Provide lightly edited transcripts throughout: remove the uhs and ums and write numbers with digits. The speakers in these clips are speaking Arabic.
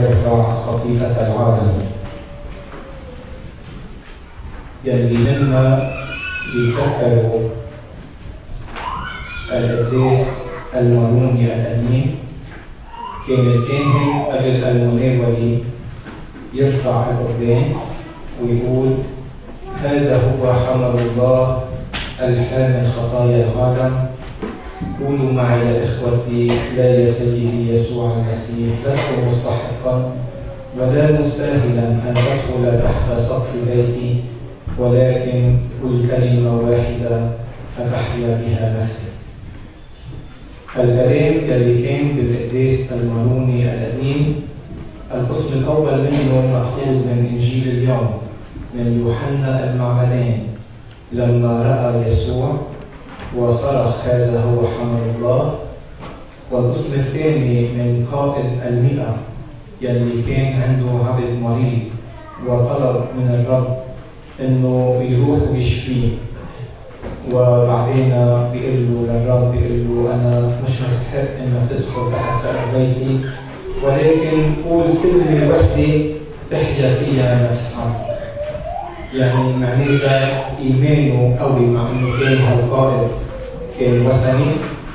يرفع خطيئة العالم. يلي منا بيتذكروا القديس الماروني القديم، كان الكاهن قبل المناولة يرفع القربان ويقول: هذا هو حمل الله الحامل خطايا العالم. قولوا معي يا إخوتي: لا يا سيدي يسوع المسيح، لست مستحقا ولا مستاهلا أن تدخل تحت سقف بيتي، ولكن قل كلمة واحدة فتحيا بها نفسي. الكلام اللي كان بالقديس الماروني القديم، القسم الأول منه مأخوذ من إنجيل اليوم من يوحنا المعمدان لما رأى يسوع وصرخ: هذا هو حمل الله. والقسم الثاني من قائد 100 يلي كان عنده عبد مريض وطلب من الرب انه يروح ويشفيه، وبعدين بيقول له للرب، بيقول له: انا مش مستحق انك تدخل تحت سقف بيتي، ولكن قول كلمه وحده تحيا فيها نفس عبدي. يعني معناتها ايمانه قوي، مع انه كان هالقائد كان وثني،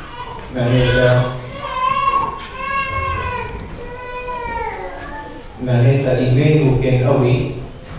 معناتها ايمانه كان قوي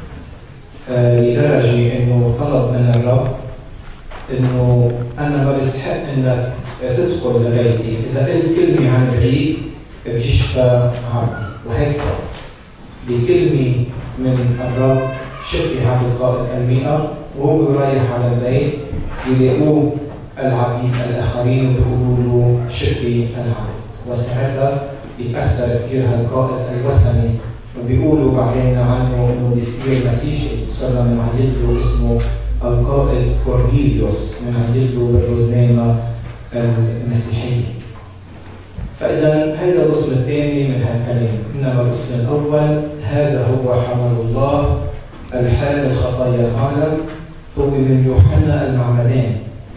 لدرجه انه طلب من الرب انه انا ما بستحق انك تدخل لبيتي، اذا قلت كلمه عن بعيد بيشفى عبدي. وهيك صار بكلمه من الرب شفي عبد القائد 100، وهو رايح على البيت يلاقوه العبيد الاخرين وبيقولوا له: شفي العبد. وساعتها بيتاثر كثير هالقائد الوثني، وبيقولوا بعدين عنه انه بيصير مسيحي، صرنا بنعيد له اسمه القائد كورنيليوس، بنعيد له بالرزنامه المسيحيه. فاذا هذا القسم الثاني من هالكلام، انما القسم الاول هذا هو حمل الله الحامل خطايا العالم، هو من يوحنا المعمدان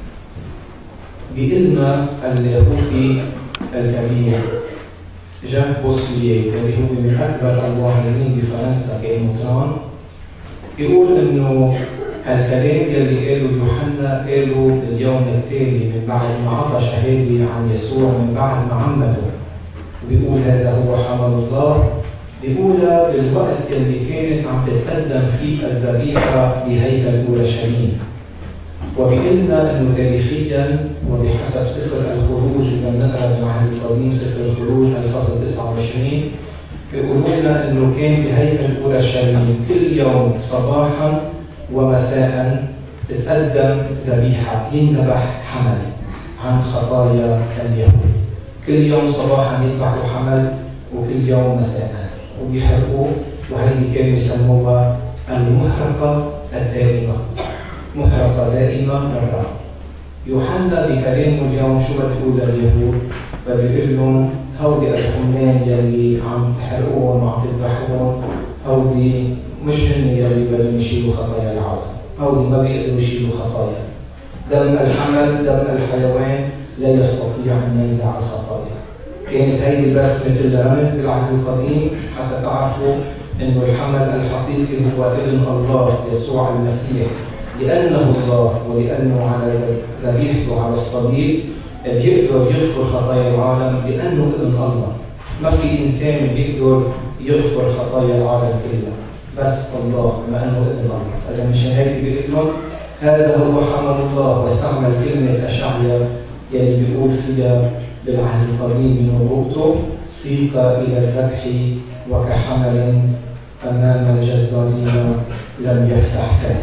بإلما اللاهوتي الكبير جان بوسليه، اللي هو من أكبر الواعظين بفرنسا كمطران. يقول إنه هالكلام يلي قاله يوحنا قاله باليوم التالي من بعد ما عطى شهادة عن يسوع، من بعد ما عمده، وبيقول: هذا هو حمل الله. بيقولها بالوقت اللي كانت عم تتقدم فيه الذبيحة بهيكل أورشليم. وبيقولنا انه تاريخيا وبحسب سفر الخروج، اذا بنقرا بالعهد القديم سفر الخروج الفصل 29، بيقولوا لنا انه كان بهيكل أورشليم كل يوم صباحا ومساء تتقدم ذبيحة، ينذبح حمل عن خطايا اليهود. كل يوم صباحا يذبحوا حمل، وكل يوم مساء وبيحرقوه، وهذه كانوا يسموها المحرقة الدائمة، محرقة دائمة للرب. يوحنا بكلامه اليوم شو بتقول لليهود؟ بيقول لهم: هودي الحمال يلي عم تحرقوهم وعم تذبحوهم، هودي مش هن يلي بدهم يشيلوا خطايا العالم، هودي ما بيقدروا يشيلوا خطايا. دم الحمل، دم الحيوان لا يستطيع ان ينزع الخطايا. كانت هيدي بس مثل رمز بالعهد القديم حتى تعرفوا انه الحمل الحقيقي هو ابن الله يسوع المسيح، لانه الله ولانه على ذبيحته على الصليب بيقدر يغفر خطايا العالم، لانه ابن الله. ما في انسان بيقدر يغفر خطايا العالم كلها، بس الله بما انه ابن الله. اذا مشان هيك بيقول لهم: هذا هو حمل الله. واستعمل كلمه اشعياء يلي بيقول فيها بالعهد القديم من نبوته: سيق الى الذبح وكحمل امام الجزارين لم يفتح فاه.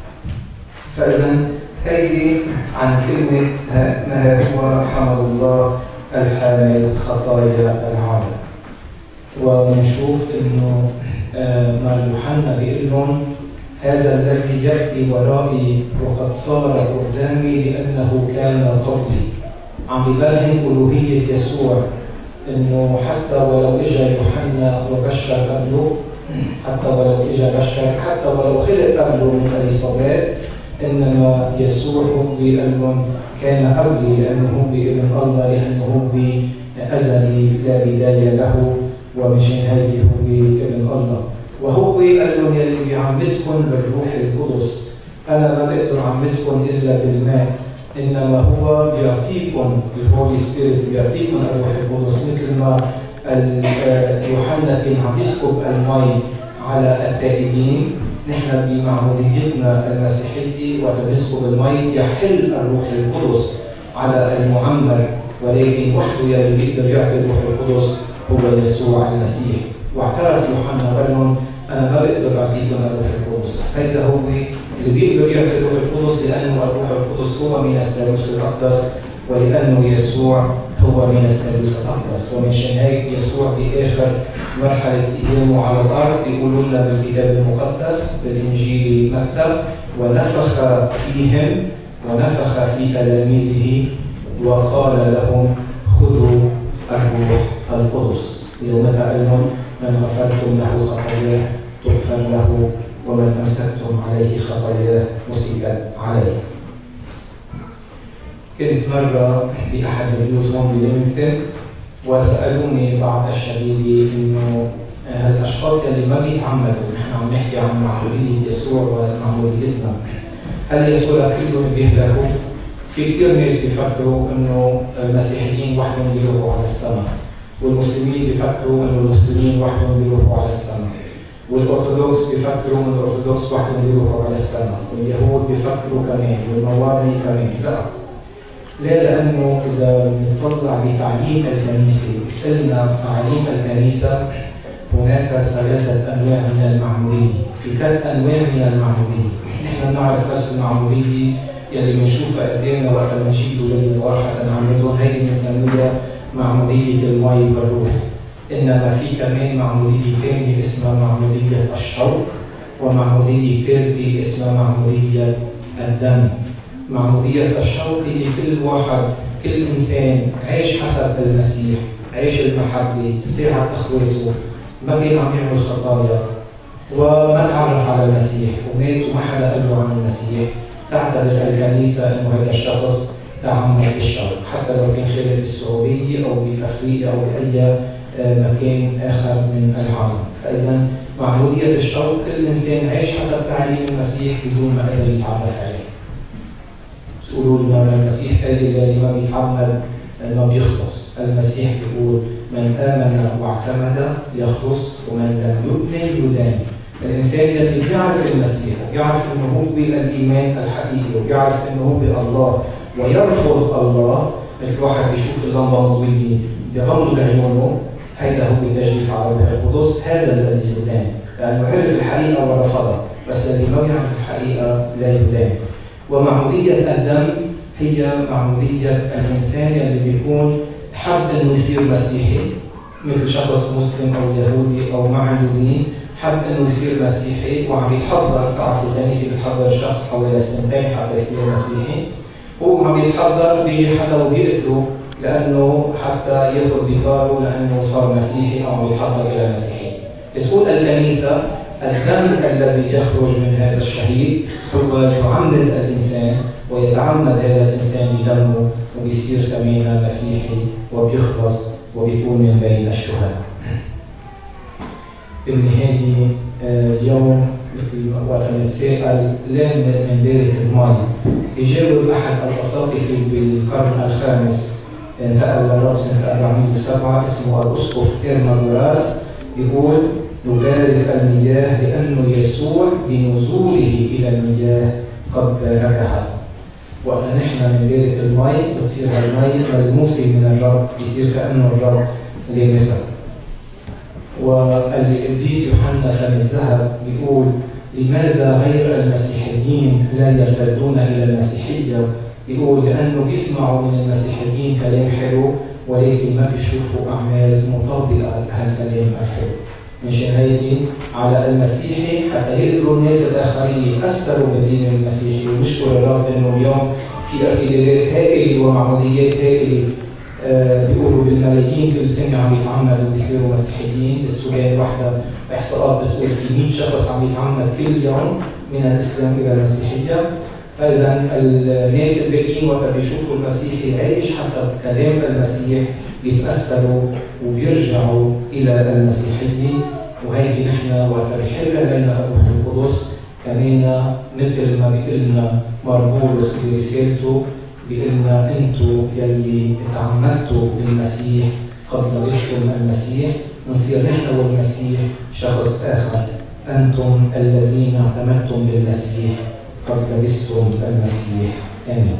فاذا هيدي عن كلمه ما هو حمل الله الحامل خطايا العالم. ونشوف انه ما يوحنا بيقول لهم: هذا الذي ياتي ورائي وقد صار قدامي لانه كان قبلي. عم بيبرهن ألوهية يسوع، إنه حتى ولو إجا يوحنا وبشر قبله، حتى ولو إجا بشر، حتى ولو خلق قبله من إليصابات، إنما يسوع هو بيقول كان قبلي، لأنه هو ابن الله، لأنه هو أزلي لا بداية له ومشان هيك هو ابن الله. وهو قال لهم يلي بيعمدكم بالروح القدس، أنا ما بقدر أعمدكم إلا بالماء، إنما هو بيعطيكم الهولي سبيريت، بيعطيكم الروح القدس، مثل ما يوحنا كان عم يسكب المي على التائبين. نحن بمعموديتنا المسيحية وقت بنسكب المي يحل الروح القدس على المعمر، ولكن وحده يلي بيقدر يعطي الروح القدس هو يسوع المسيح. واعترف يوحنا قال لهم أنا ما بقدر أعطيكم الروح القدس، هذا هو اللي بيقدر يعطي الروح القدس، لأنه الروح القدس هو من الثالوث الأقدس، ولأنه يسوع هو من الثالوث الأقدس. ومنشان هيك يسوع بآخر مرحلة أيامه على الأرض يقولوا لنا بالكتاب المقدس بالإنجيل متى ونفخ فيهم ونفخ في تلاميذه وقال لهم خذوا الروح القدس. يومها قال لهم من غفرتم له خطاياه تغفر له، ومن أمسكتم عليه خطاياه مسكت عليه. كنت مرة بأحد البيوت هون بليمنتون، وسألوني بعض الشبيبة إنه هالأشخاص اللي ما بيتعمدوا، نحن عم نحكي عن معمودية يسوع ومعموديتنا، هل يا ترى كلهم بيهلكوا؟ في كثير ناس بيفكروا إنه المسيحيين وحدهم بيروحوا على السماء، والمسلمين بيفكروا إنه المسلمين وحدهم بيروحوا على السماء، والأرثوذكس بيفكروا إنه الأرثوذكس وحدهم بيروحوا على السماء، واليهود بيفكروا كمان، والمواري كمان. لا، ليه؟ لأنه إذا بنطلع بتعليم الكنيسة، قلنا تعليم الكنيسة هناك 3 أنواع من المعمودية، في 3 أنواع من المعمودية. نحن نعرف بس المعمودية يلي بنشوفها قدامنا وقت ما نجيب ولاد صغار حتى نعمدهم، هي بنسميها معمودية المي والروح. إنما في كمان معمودية ثانية اسمها معمودية الشوق، ومعمودية ثالثة اسمها معمودية الدم. معمودية الشوق هي كل إنسان عايش حسب المسيح، عايش المحبة، ساعد إخواته، ما كان عم يعمل خطايا، وما تعرف على المسيح ومات وما حدا قال له عن المسيح. تعتبر الكنيسة إنه هذا الشخص تعمد بالشوق، حتى لو كان خارج السعودية أو بأفريقيا أو بأي مكان آخر من العالم. فإذا معمودية الشوق كل إنسان عايش حسب تعليم المسيح بدون ما قدر يتعرف عليه. تقولوا لنا المسيح قال اللي ما بيتعمد ما بيخلص. المسيح بيقول من آمن واعتمد يخلص، ومن لم يؤمن يدان. الإنسان اللي بيعرف المسيح وبيعرف إنه هو بالإيمان الحقيقي وبيعرف إنه هو بالله ويرفض الله، مثل واحد بيشوف اللمبة مضوية بغمض عيونه، هيدا هو تجديف على الروح القدس، هذا الذي يدان، لأنه عرف الحقيقة ورفضها، بس اللي ما يعرف الحقيقة لا يدان. ومعمودية الدم هي معمودية الإنسان اللي بيكون حب إنه يصير مسيحي، مثل شخص مسلم أو يهودي أو ما عنده دين، حب إنه يصير مسيحي وعم يتحضر. تعرفوا الكنيسة بتحضر الشخص حوالي السنتين حتى يصير مسيحي، هو عم يتحضر بيجي حدا وبيقتله لأنه حتى ياخذ بطاره لأنه صار مسيحي أو عم يتحضر إلى المسيحية. بتقول الكنيسة الدم الذي يخرج من هذا الشهيد هو يعمد الإنسان، ويتعمد هذا الإنسان بدمه وبيصير كمان مسيحي وبيخلص وبيكون من بين الشهداء. بالنهاية اليوم مثل وقت ما نتساءل ليه بنبارك المي، يجاوب أحد الأساقفة بالقرن الخامس انتقل للرأس سنة 407 اسمه الأسقف إرمانوراس، بيقول نبارك المياه لأنه يسوع بنزوله إلى المياه قد باركها. وقت نحن بنبارك المي بتصير المي ملموسة من الرب، بيصير كأنه الرب لامسها. والقديس يوحنا فم الذهب بيقول لماذا غير المسيحيين لا يرتدون إلى المسيحية؟ بيقول لأنه بيسمعوا من المسيحيين كلام حلو ولكن ما بيشوفوا أعمال مطابقة لهالكلام الحلو. مشان هيك على المسيحي حتى يقدروا الناس الآخرين يتأثروا بالدين المسيحي. ونشكر الرب إنه اليوم في ارتدادات هائلة ومعموديات هائلة، بيقولوا بالملايين كل سنة عم يتعمدوا ويصيروا مسيحيين. السودان وحدة إحصاءات بتقول في 100 شخص عم يتعمد كل يوم من الإسلام إلى المسيحية. فإذا الناس الباقيين وقت بيشوفوا المسيحي عايش حسب كلام المسيح بيتأثروا وبيرجعوا إلى المسيحية. وهيك نحن وقت بيحل علينا الروح القدس كمان مثل ما بيقلنا مربولس برسالته، بيقلنا انتوا يلي اتعمدتوا بالمسيح قد لبستم المسيح، نصير نحن والمسيح شخص آخر. أنتم الذين اعتمدتم بالمسيح قد لبستم المسيح. آمين.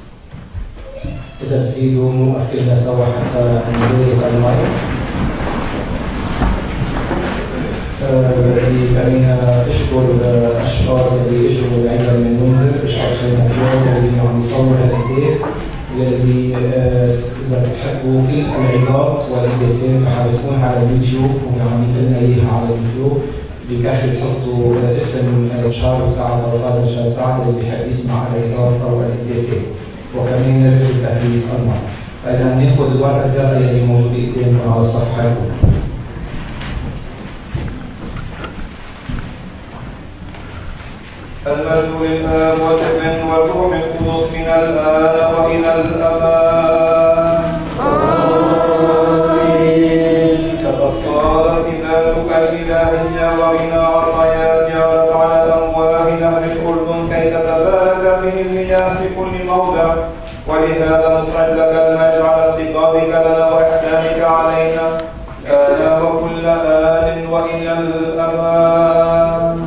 إذا بتريدوا نوقف كلنا سوا حتى نبارك المايك. بدي كمان أشكر الأشخاص اللي إجوا لعنا من المنزل، أشكر شيخنا اليوم اللي عم يصور القداس، واللي إذا بتحبوا كل العظات والقداسات رح بتكون على اليوتيوب وعم يقلنا إياها على اليوتيوب. بكفي تحطوا اسم تشارلز سعد أو فاذر تشارلز سعد اللي بيحب يسمع العظات أو القداسات، وكمان نرجو التحديث أونلاين. فإذا ناخذ الورقة الزرقاء اللي موجودة قدامكم على الصفحة الأولى. المجد للآب والابن والروح القدس من الآن وإلى الأبد. آمين. كقد صارت عبادتك الإلهية وغنى عطاياك يا رب على أمواه نهر الأردن كي تتبارك به المياه في كل موضع، ولهذا نصعد لك المجد على افتقادك لنا وإحسانك علينا الآن وكل آن وإلى الأبد.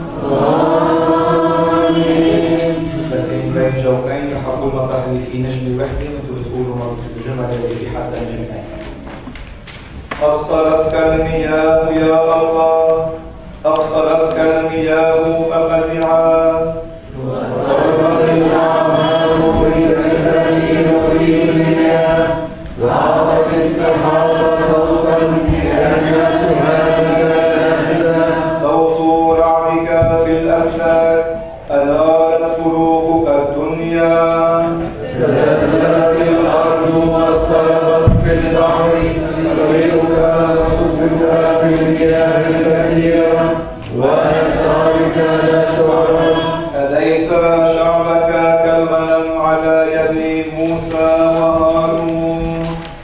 بين جوكين يحبوا المطاهي في نجم وحده، وانتم بتقولوا الجمل اللي في حتى نجمتين. أبصرتك المياه يا الله، أبصرتك المياه ففزعا، وقربت الأعمال إلى السفينة والمياه، وعرف السحاب صوتا كأن سهامك، صوت رعدك في الأفلاك، أنارت قلوبك الدنيا، تزلزلت الأرض واضطربت في البحر، طريقك وسبلك في المياه الكثيرة، وأسرارك لا تعرف. أديت شعبك كالغنم على يد موسى وهارون،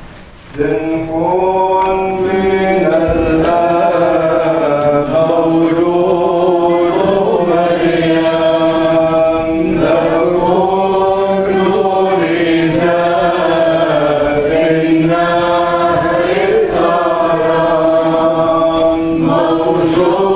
ذنحون من الآب مولود مريم، لفوق نور زاد في النهر الطرام، موجود